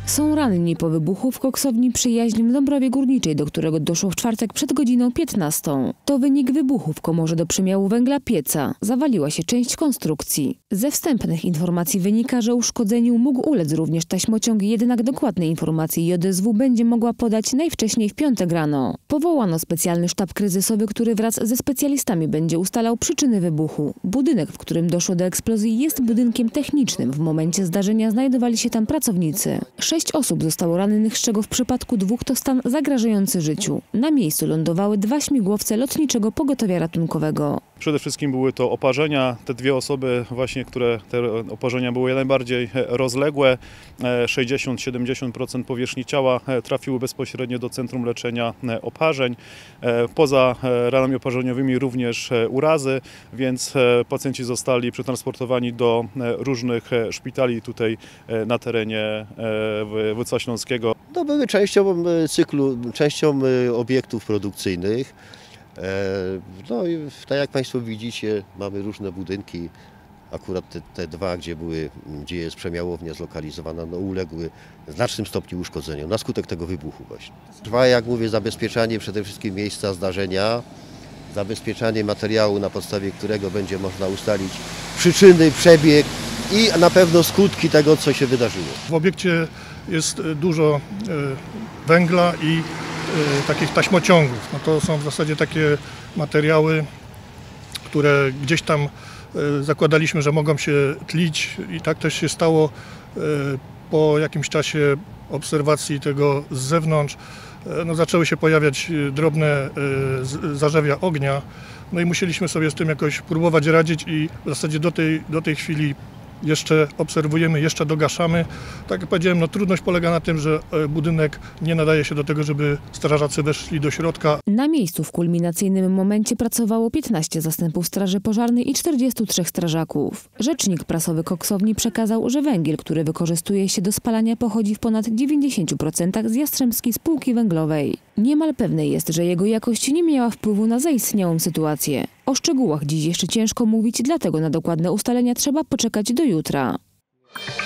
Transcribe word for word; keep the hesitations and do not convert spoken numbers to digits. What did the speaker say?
Są ranni po wybuchu w koksowni Przyjaźń w Dąbrowie Górniczej, do którego doszło w czwartek przed godziną piętnastą. To wynik wybuchu w komorze do przemiału węgla pieca. Zawaliła się część konstrukcji. Ze wstępnych informacji wynika, że uszkodzeniu mógł ulec również taśmociąg, jednak dokładne informacje J S W będzie mogła podać najwcześniej w piątek rano. Powołano specjalny sztab kryzysowy, który wraz ze specjalistami będzie ustalał przyczyny wybuchu. Budynek, w którym doszło do eksplozji, jest budynkiem technicznym. W momencie zdarzenia znajdowali się tam pracownicy. Sześć osób zostało rannych, z czego w przypadku dwóch to stan zagrażający życiu. Na miejscu lądowały dwa śmigłowce Lotniczego Pogotowia Ratunkowego. Przede wszystkim były to oparzenia. Te dwie osoby właśnie, które te oparzenia były najbardziej rozległe, sześćdziesiąt do siedemdziesięciu procent powierzchni ciała trafiły bezpośrednio do centrum leczenia oparzeń. Poza ranami oparzeniowymi również urazy, więc pacjenci zostali przetransportowani do różnych szpitali tutaj na terenie województwa śląskiego. No, były częścią cyklu, częścią obiektów produkcyjnych. No i tak jak Państwo widzicie, mamy różne budynki. Akurat te, te dwa, gdzie, były, gdzie jest przemiałownia zlokalizowana, no, uległy w znacznym stopniu uszkodzeniom na skutek tego wybuchu właśnie. Trwa, jak mówię, zabezpieczanie przede wszystkim miejsca zdarzenia, zabezpieczanie materiału, na podstawie którego będzie można ustalić przyczyny, przebieg i na pewno skutki tego, co się wydarzyło. W obiekcie jest dużo węgla i takich taśmociągów. No to są w zasadzie takie materiały, które gdzieś tam zakładaliśmy, że mogą się tlić i tak też się stało po jakimś czasie obserwacji tego z zewnątrz. No, zaczęły się pojawiać drobne zarzewia ognia, no i musieliśmy sobie z tym jakoś próbować radzić i w zasadzie do tej, do tej chwili jeszcze obserwujemy, jeszcze dogaszamy. Tak jak powiedziałem, no, trudność polega na tym, że budynek nie nadaje się do tego, żeby strażacy weszli do środka. Na miejscu w kulminacyjnym momencie pracowało piętnaście zastępów straży pożarnej i czterdziestu trzech strażaków. Rzecznik prasowy koksowni przekazał, że węgiel, który wykorzystuje się do spalania, pochodzi w ponad dziewięćdziesięciu procentach z Jastrzębskiej Spółki Węglowej. Niemal pewne jest, że jego jakość nie miała wpływu na zaistniałą sytuację. O szczegółach dziś jeszcze ciężko mówić, dlatego na dokładne ustalenia trzeba poczekać do jutra.